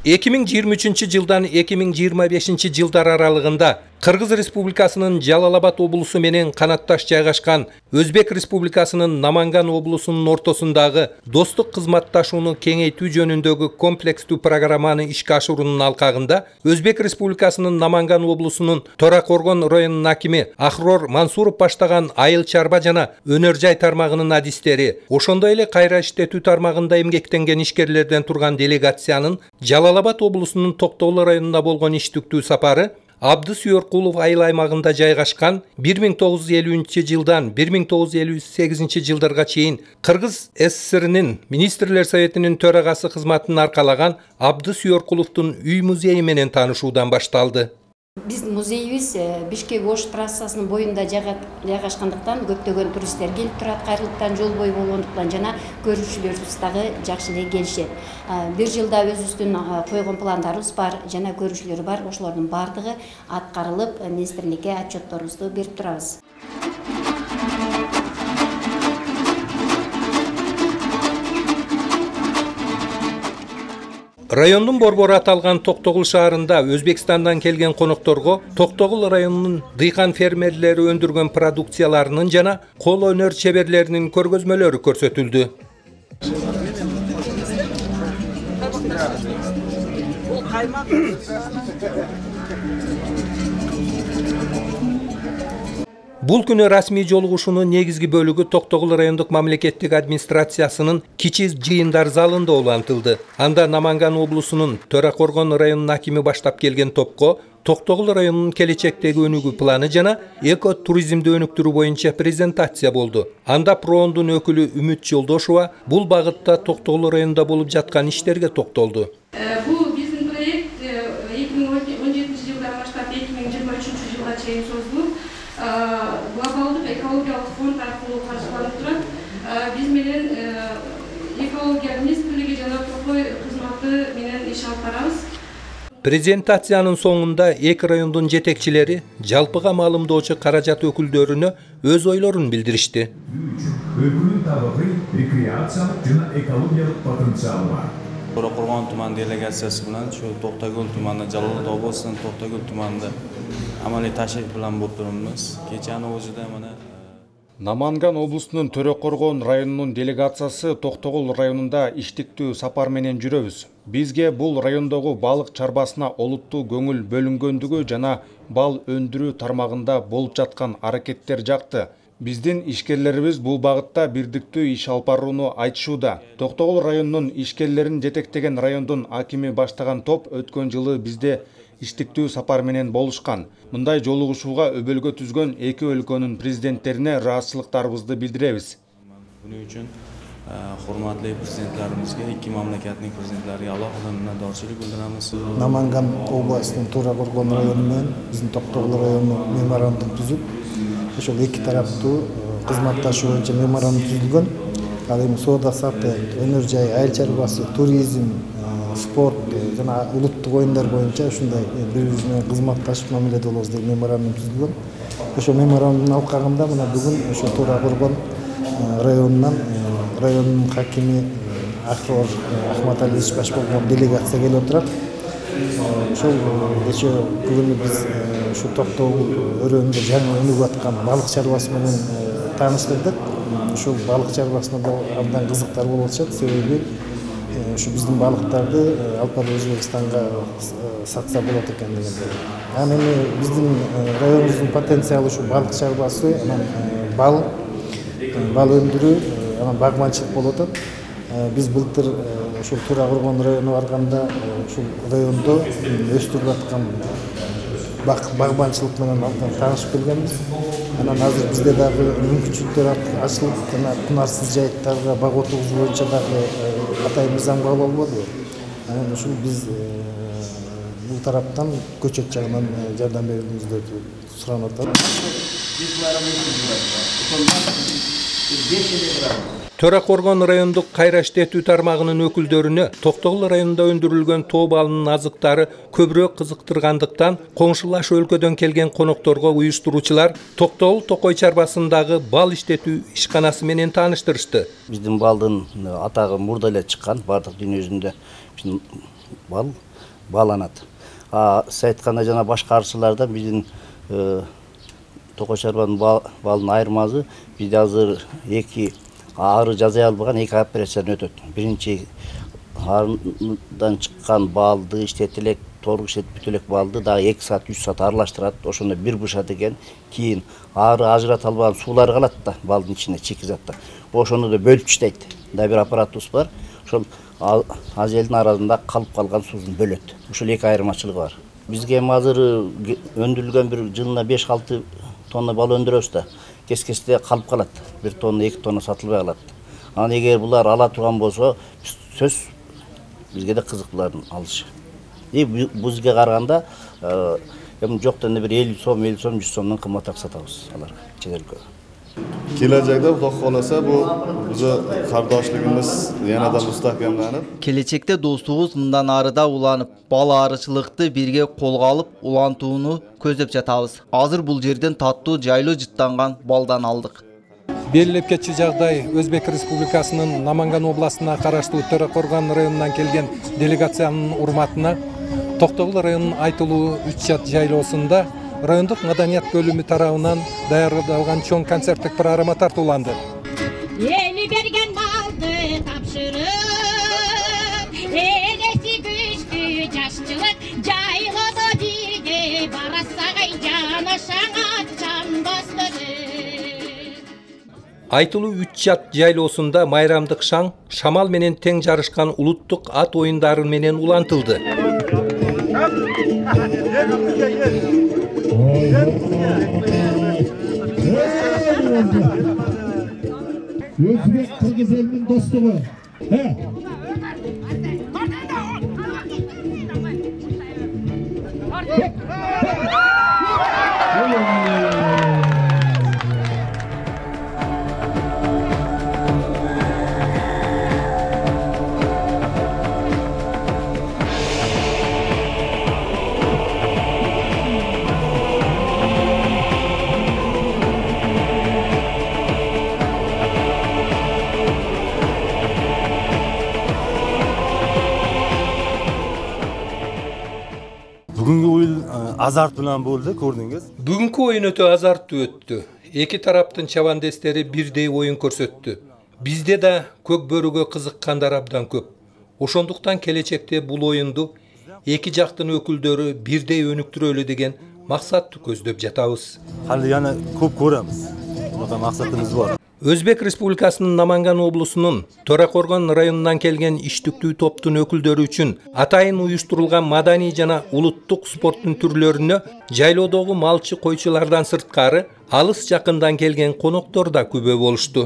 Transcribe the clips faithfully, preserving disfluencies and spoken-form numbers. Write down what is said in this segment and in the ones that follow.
эки миң жыйырма үчүнчү жылдан эки миң жыйырма бешинчи жылдар аралыгында Кыргыз Республикасынын Жалал-Абад облусу менен канатташ жайгашкан Өзбек Республикасынын Наманган облусунун ортосундагы достук кызматташууну кеңейтүү жөнүндөгү комплекстүү программаны ишке ашыруунун алкагында Өзбек Республикасынын Наманган облусунун Тора-Коргон районунун акими Ахрор Мансуров баштаган айыл чарба жана өнөр жай тармагынын адистери, ошондой эле кайра иштетүү тармагында эмгектенген ишкерлерден турган делегациянын Жалал-Абад облусунун Токтогул районунда болгон иштиктүү сапары Абдыс Юркулов айыл аймагында жайгашкан бир миң тогуз жүз элүүнчү жылдан бир миң тогуз жүз элүү сегизинчи жылдарга чейин Кыргыз СССРинин Министрлер Советинин төрагасы кызматын аркалаган Абдыс Юркуловдун үй музейи менен таанышуудан башталды. Биздин музейибиз Бишкек-Ош трассасынын боюнда жайгашкандыктан көптөгөн туристтер келип турат, кайрылыктан жол бою болгондуктан жана көрүүчүлөрүбүз дагы жакшы эле келишет. Бир жылда өзүбүздүн койгон пландарыбыз бар, жана көрүүчүлөр бар, ошолордун бардыгы аткарылып, министрликке отчетторубузду берип турабыз. Райондун борбору аталган Токтогул шаарында Өзбекстандан келген конокторго Токтогул районунун дыйкан фермерлери өндүргөн продукцияларынын жана кол өнөр чеберлеринин көргөзмөлөрү көрсөтүлдү. Бул күнү расмий жолугушуунун негизги бөлүгү Токтогул райондук мамлекеттик администрациясынын кичи жыйындар залында улантылды. Анда Наманган облусунун Тора-Коргон районунун акими баштап келген топко Токтогул районунун келечектеги өнүгүү планы жана эко туризмди өнүктүрүү боюнча презентация болду. Анда Проондун өкүлү Үмүт Жолдошова бул багытта Токтогул районунда болуп жаткан иштерге токтолду. Бул биздин проект эки миң он жетинчи жылдан баштап эки миң жыйырма үчүнчү жылга чейин созулуп, глобалдык экологиялык фонд аркылуу каржыланып турат. Биз менен экология министрлиги жана Токой кызматы менен иш алып барабыз. Презентациянын соңунда эки райондун жетекчилери жалпыга маалымдоочу каражат өкүлдөрүнө өз ойлорун билдиришти. Өлкөнүн табигый, рекреациялык жана экологиялык потенциалы бар. Тора-Коргон туман делегациясы менен şu Токтогул туманында, Жалал-Абад облусунун Токтогул туманында амалий ташриф менен болуп турабыз. Кечанын өзүдө мына Наманган облусунун Тора-Коргон районунун делегациясы Токтогул районунда иштиктүү сапар менен жүрөбүз. Бизге бул райондогу балык чарбасына олуттуу көңүл бөлүнгөндүгү жана бал өндүрүү тармагында болуп жаткан аракеттер жакты. Биздин ишкерлерибиз бул багытта бирдиктүү иш алып барууну айтышууда. Токтогул районунун ишкерлерин жетектеген райондун акими баштаган топ өткөн жылы бизде иштиктүү сапар менен болушкан. Мындай жолугушууга өбөлгө түзгөн эки өлкөнүн президенттерине ыраазычылыктарыбызды билдиребиз. Буның үчүн урматтуу президенттерибизге, эки мамлекеттин президенттерине алакырдан мыннатдорчулук билдиребиз. Наманган областынын Тора-Коргон району менен биздин Токтогул районунун меморандум түзүп, ошол эки тараптуу кызматташуу боюнча меморандум түзүлгөн. Ал эми соода саттык, өнөр жай, айыл чарбасы, туризм, спорт жана улуттук оюндар боюнча ушундай бири-бириз менен кызматташып мамиледе болобуз деген меморандум түзүлгөн. Ошол меморандумдун алкагында мына бүгүн ошо Тора-Коргон районунан районунун хакими Ахрор Ахматалиевич баш болгон делегация келип отурат. Ошол кечээ күнү биз ушу Токтогул өрөөнүндө жаңы өнүгүп аткан балык чарбасы менен тааныштырдык. Ушул балык чарбасына да абдан кызыктар болуп атышат, себеби ушу биздин балыктарды алып барып Өзбекстанга сатса болот экен деген. Анан эми биздин районубуздун потенциалы ушу балык чарбасы, анан бал, бал өндүрүү, анан багманчылык болуп атат. Биз былтыр ушул Тора-Коргон районуна барганда ушул райондо өстүрүлүп аткан багбанчылык менен таанышып келгенбиз. Анан азыр бизде дагы мүмкүнчүлүктөр ачылып, кунарсыз жайыттарга бак отургузуу боюнча дагы атайын мыйзам кабыл алынбадыбы. Анан ушул биз бул тараптан көчөт жагынан жардам берүүңүздөрдү суранып атат. Тора-Коргон райондук кайра иштетүү тармагынын өкүлдөрүнө Токтогул районунда өндүрүлгөн тоо балынын азыктары көбүрөөк кызыктыргандыктан коңшулаш өлкөдөн келген конокторго уюштуруучулар Токтогул Токой чарбасындагы бал иштетүү ишканасы менен тааныштырышты. Биздин балдын атагы мурда эле чыккан, бардык дүйнө жүзүндө бал bağlanады. Сіз айтқанда жана башка арчыларда биздин Токой чарбанын балын айырмасы бизде азыр эки ары жазай албаган эки операциядан өтөт. Биринчи арыдан чыккан балды иштетилек, торгу иштетип бүтөлек балды дагы эки саат үч саат аралаштырат. Ошондо бир бышат экен. Кийин ары ажырата албаган суулар калат да балдын ичинде чекизатта. Ошону да бөлүп иштейт. Да бир аппаратыбыз бар. Ошол аз элдин арасында калып калган суусун бөлөт. Ушул эки айырмачылыгы бар. Бизге азыр өндүрүлгөн бир жылына беш алты тонна бал өндүрөбүз да. Кес-кесте калып калат. бир тонна, эки тонна сатылбай калат. Анан эгер булар ала турган болсо, сөз бизге да кызык булардын алышы. И бизге караганда эми жоктон бир элүү сом, элүү сом, жүз сомдон кымбатыраак сатабыз аларга чедеркө. Kelajakda Xudo xolasa bu bizni qardoshligimiz yanada mustahkamlanib, келечекте достугубуз мындан ары да уланып, бал арычылыкты бирге колго алып, улантууну көздөп жатабыз. Азыр бул жерден таттуу жайлуу жыттанган балдан алдык. Белгилеп кетчү жагдай Өзбек Республикасынын Наманган областына караштуу Төрөкоргон районунан келген делегациянын урматына Токтогул районунун Айтылуу үч чат жайлоосунда райондук маданият бөлүмү тарабынан даярдалган чоң концерттик программа тартууланды. Эли берген балды тапшырып, элеси күчтүү жашчылык жайлоодо бирге барасагай жанашаңа жандостары. Айтылуу үч чат жайлоосунда майрамдык шаң, шамал менен тең жарышкан улуттук ат оюндары менен улантылды. Өзбек кыргыз элинин достугу. Бүгүнкү оюн азарт менен болду, көрдүңүз. Бүгүнкү оюн өтө азарттуу өттү. Эки тараптын чабандестери бирдей оюн көрсөттү. Бизде да көк бөрүгө кызыккандар абдан көп. Ошондуктан келечекте бул оюнду эки жактын өкүлдөрү бирдей өнүктүрөлү деген максатты көздөп жатабыз. Хали яна көп көрөбүз. Мына максатыбыз бар. Өзбек Республикасынын Наманган облусунун Төрөкоргон районунан келген иштиктүү топтун өкүлдөрү үчүн атайын уюштурулган маданий жана улуттук спорттун түрлөрүнө жайлоодогу малчы койчулардан сырткары алыс жакындан келген коноктор да күбө болушту.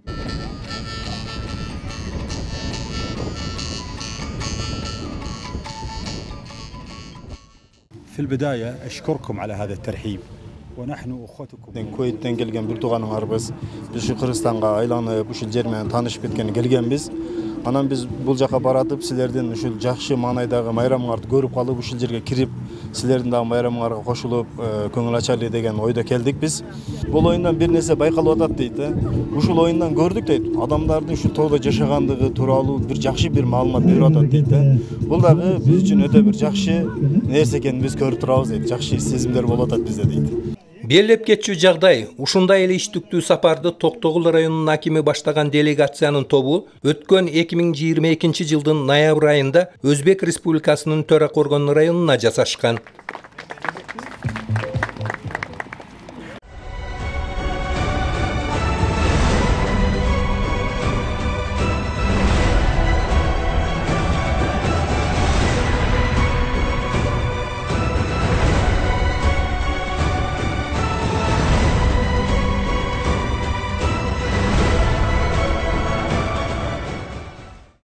في البداية أشكركم على هذا الترحيب. Kuyuттен келген бир тууганыңарбыз. Биз ушу Кыргызстанга айланып, ушул жер менен таанышып кеткен келгенбиз. Анан биз бул жака баратып, силердин ушул жакшы маанайдагы майрамыңарды көрүп калып, ушул жерге кирип, силердин дагы майрамыңарга кошулуп, көңүл ачайлы деген ойдо келдик биз. Бул оюндан бир нерсе байкалып атат дейт. Ушул оюндан көрдүк дейт. Адамдардын ушул тоодо жашагандыгы тууралуу бир жакшы бир маалымат берип атат дейт. Бул дагы биз үчүн өтө бир жакшы нерсе экенин биз көрүп турабыз дейт. Жакшы сезимдер болуп атат бизде дейт. Белгилеп кетчү жагдай ушундай эле иштиктүү сапарды Токтогул районунун акими баштаган делегациянын тобу өткөн эки миң жыйырма экинчи жылдын ноябрь айында Өзбек Республикасынын Төрөкоргон районуна жасашкан.